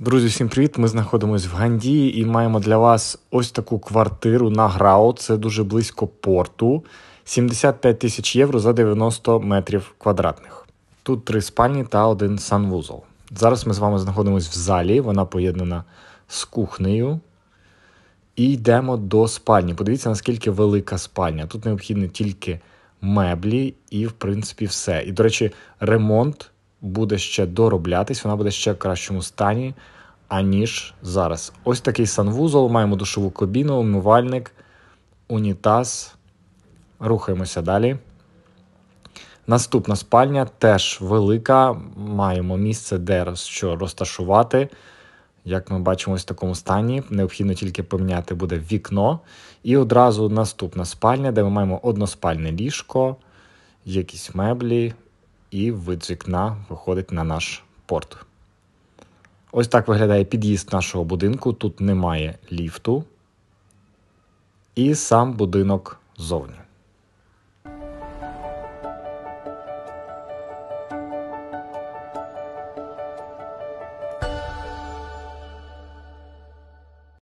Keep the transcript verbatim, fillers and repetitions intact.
Друзі, всім привіт! Ми знаходимося в Гандії і маємо для вас ось таку квартиру на Грау. Це дуже близько порту. сімдесят п'ять тисяч євро за дев'яносто метрів квадратних. Тут три спальні та один санвузол. Зараз ми з вами знаходимося в залі, вона поєднана з кухнею. І йдемо до спальні. Подивіться, наскільки велика спальня. Тут необхідні тільки меблі і, в принципі, все. І, до речі, ремонт буде ще дороблятись, вона буде ще в кращому стані, аніж зараз. Ось такий санвузол, маємо душову кабіну, умивальник, унітаз. Рухаємося далі. Наступна спальня теж велика, маємо місце, де що розташувати. Як ми бачимо, ось в такому стані. Необхідно тільки поміняти буде вікно. І одразу наступна спальня, де ми маємо односпальне ліжко, якісь меблі, і вид з вікна виходить на наш порт. Ось так виглядає під'їзд нашого будинку. Тут немає ліфту. І сам будинок ззовні.